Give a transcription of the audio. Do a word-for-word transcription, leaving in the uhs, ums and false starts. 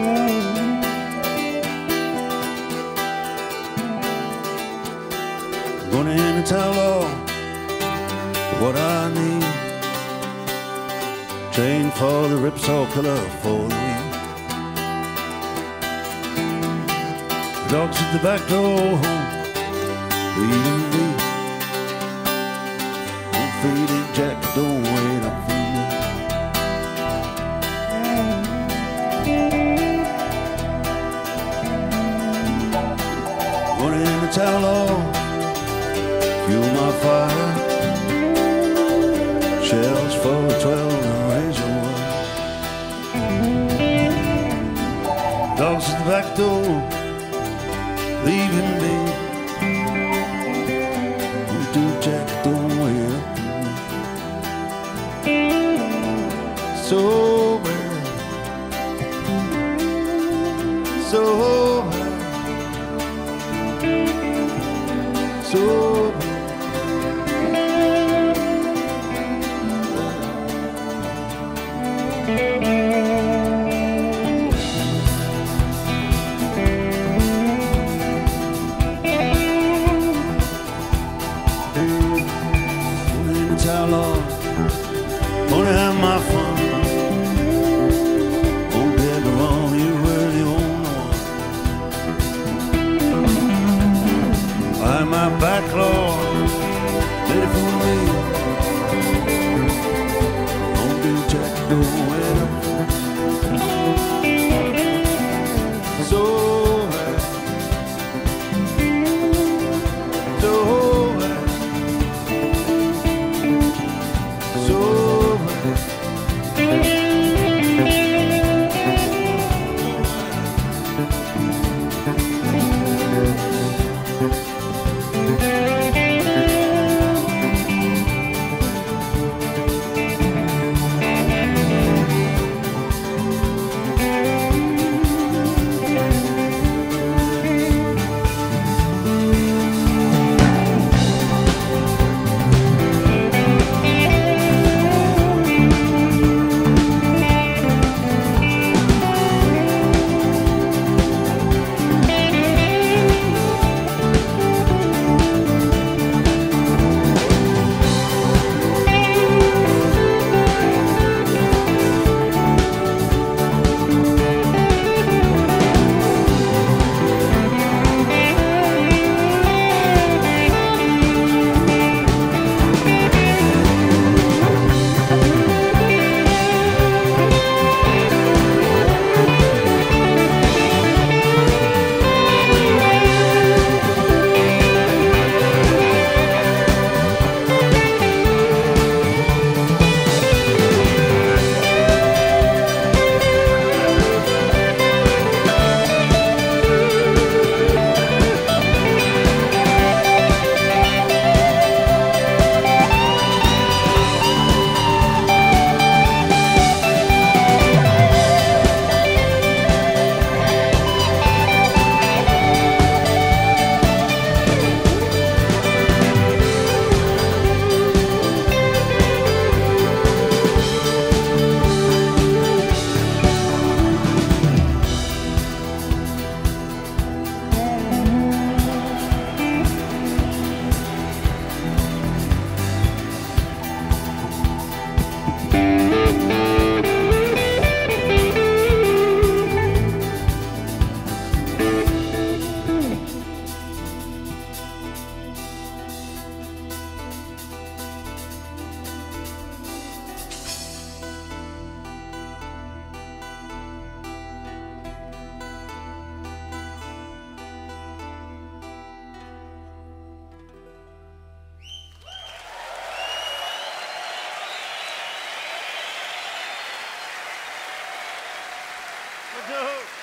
Going in and tell all what I need. Train for the Ripsaw Killer for the week. Dogs at the back door, leaving me. Old faded Jack, don't wait up for me. Going in the town hall, fuel my fire. Shells for the twelve and razor wire. Dogs at the back door, leaving me. Won't do Jack, don't wait up for me. So bad, so bad, so bad. How long? Wanna have my fun. Oh, baby, wrong, you really won't know. I'm my back, Lord, ready for me. Don't do Jack, don't wait up. So bad, so bad. So No.